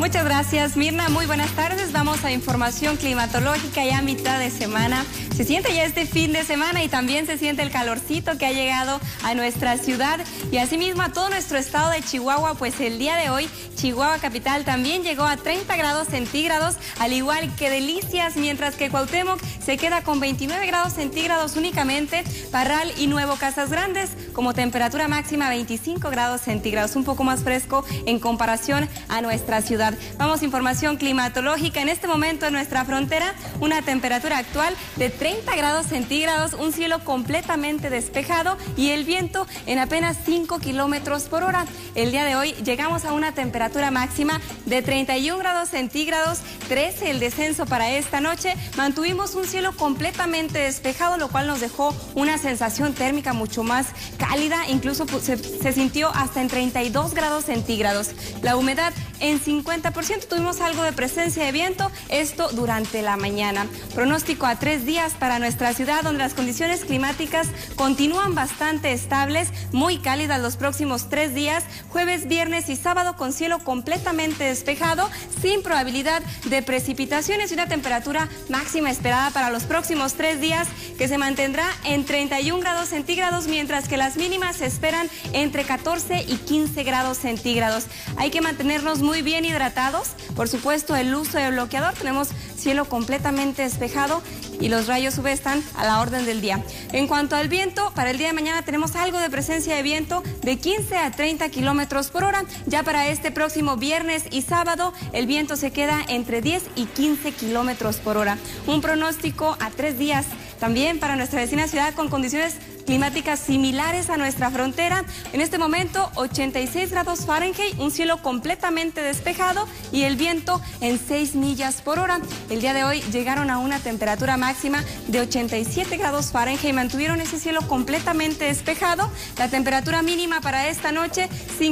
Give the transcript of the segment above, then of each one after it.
Muchas gracias, Mirna. Muy buenas tardes. Vamos a información climatológica ya a mitad de semana. Se siente ya este fin de semana y también se siente el calorcito que ha llegado a nuestra ciudad y asimismo a todo nuestro estado de Chihuahua, pues el día de hoy Chihuahua capital también llegó a 30 grados centígrados, al igual que Delicias, mientras que Cuauhtémoc se queda con 29 grados centígrados únicamente. Parral y Nuevo Casas Grandes como temperatura máxima 25 grados centígrados, un poco más fresco en comparación a nuestra ciudad. Vamos a información climatológica. En este momento en nuestra frontera, una temperatura actual de 30 grados centígrados, un cielo completamente despejado y el viento en apenas 5 kilómetros por hora. El día de hoy llegamos a una temperatura máxima de 31 grados centígrados, 13 el descenso para esta noche. Mantuvimos un cielo completamente despejado, lo cual nos dejó una sensación térmica mucho más cálida, incluso se sintió hasta en 32 grados centígrados. La humedad en 50%, tuvimos algo de presencia de viento, esto durante la mañana. Pronóstico a 3 días para nuestra ciudad, donde las condiciones climáticas continúan bastante estables, muy cálidas los próximos 3 días, jueves, viernes y sábado con cielo completamente despejado, sin probabilidad de precipitaciones y una temperatura máxima esperada para los próximos 3 días que se mantendrá en 31 grados centígrados, mientras que las mínimas se esperan entre 14 y 15 grados centígrados. Hay que mantenernos muy bien hidratados, por supuesto el uso de bloqueador, tenemos cielo completamente despejado y los rayos UV están a la orden del día. En cuanto al viento, para el día de mañana tenemos algo de presencia de viento de 15 a 30 kilómetros por hora. Ya para este próximo viernes y sábado, el viento se queda entre 10 y 15 kilómetros por hora. Un pronóstico a 3 días también para nuestra vecina ciudad con condiciones climáticas similares a nuestra frontera. En este momento 86 grados Fahrenheit, un cielo completamente despejado y el viento en 6 millas por hora. El día de hoy llegaron a una temperatura máxima de 87 grados Fahrenheit, mantuvieron ese cielo completamente despejado. La temperatura mínima para esta noche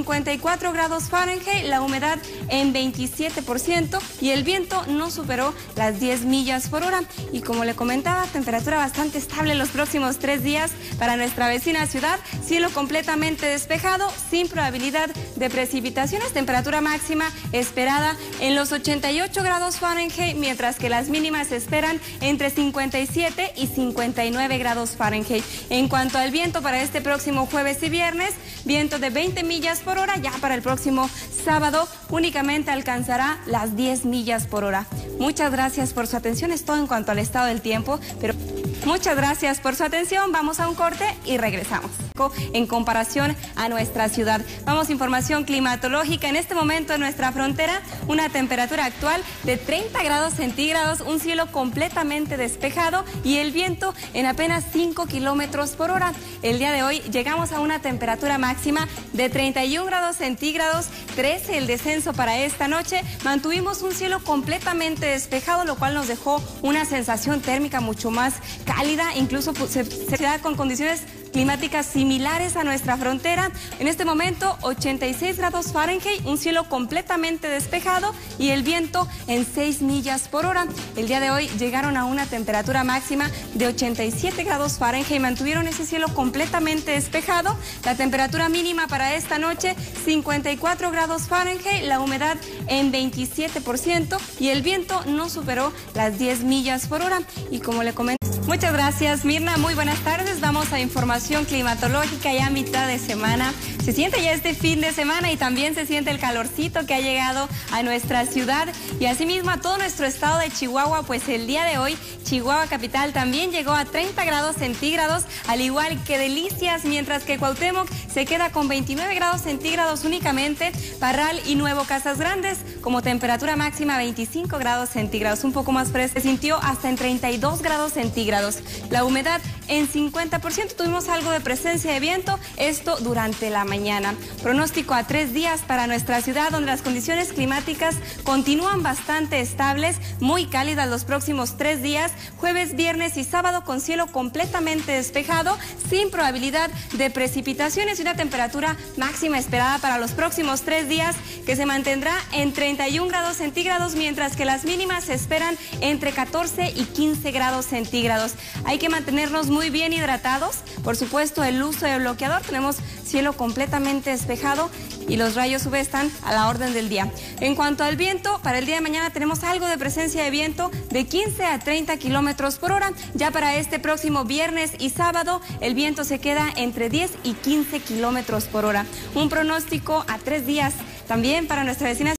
54 grados Fahrenheit, la humedad en 27% y el viento no superó las 10 millas por hora. Y como le comentaba, temperatura bastante estable los próximos 3 días para nuestra vecina ciudad, cielo completamente despejado, sin probabilidad de precipitaciones, temperatura máxima esperada en los 88 grados Fahrenheit, mientras que las mínimas se esperan entre 57 y 59 grados Fahrenheit. En cuanto al viento para este próximo jueves y viernes, viento de 20 millas por hora, ya para el próximo sábado únicamente alcanzará las 10 millas por hora. Muchas gracias por su atención, es todo en cuanto al estado del tiempo, pero muchas gracias por su atención, vamos a un corte y regresamos. En comparación a nuestra ciudad, vamos a información climatológica. En este momento en nuestra frontera, una temperatura actual de 30 grados centígrados, un cielo completamente despejado y el viento en apenas 5 kilómetros por hora. El día de hoy llegamos a una temperatura máxima de 31 grados centígrados, 13 el descenso para esta noche. Mantuvimos un cielo completamente despejado, lo cual nos dejó una sensación térmica mucho más cálida, incluso se da con condiciones climáticas similares a nuestra frontera. En este momento 86 grados Fahrenheit, un cielo completamente despejado y el viento en 6 millas por hora. El día de hoy llegaron a una temperatura máxima de 87 grados Fahrenheit, mantuvieron ese cielo completamente despejado. La temperatura mínima para esta noche 54 grados Fahrenheit, la humedad en 27% y el viento no superó las 10 millas por hora. Y como le comenté, muchas gracias, Mirna. Muy buenas tardes. Vamos a información climatológica ya a mitad de semana. Se siente ya este fin de semana y también se siente el calorcito que ha llegado a nuestra ciudad y asimismo a todo nuestro estado de Chihuahua, pues el día de hoy Chihuahua capital también llegó a 30 grados centígrados, al igual que Delicias, mientras que Cuauhtémoc se queda con 29 grados centígrados únicamente. Parral y Nuevo Casas Grandes como temperatura máxima 25 grados centígrados, un poco más fresco, se sintió hasta en 32 grados centígrados. La humedad en 50%, tuvimos algo de presencia de viento, esto durante la mañana. Pronóstico a 3 días para nuestra ciudad, donde las condiciones climáticas continúan bastante estables, muy cálidas los próximos 3 días, jueves, viernes y sábado con cielo completamente despejado, sin probabilidad de precipitaciones y una temperatura máxima esperada para los próximos 3 días que se mantendrá en 31 grados centígrados, mientras que las mínimas se esperan entre 14 y 15 grados centígrados. Hay que mantenernos muy bien hidratados, por supuesto el uso de bloqueador, tenemos cielo completamente completamente despejado y los rayos UV están a la orden del día. En cuanto al viento, para el día de mañana tenemos algo de presencia de viento de 15 a 30 kilómetros por hora. Ya para este próximo viernes y sábado, el viento se queda entre 10 y 15 kilómetros por hora. Un pronóstico a 3 días también para nuestra vecina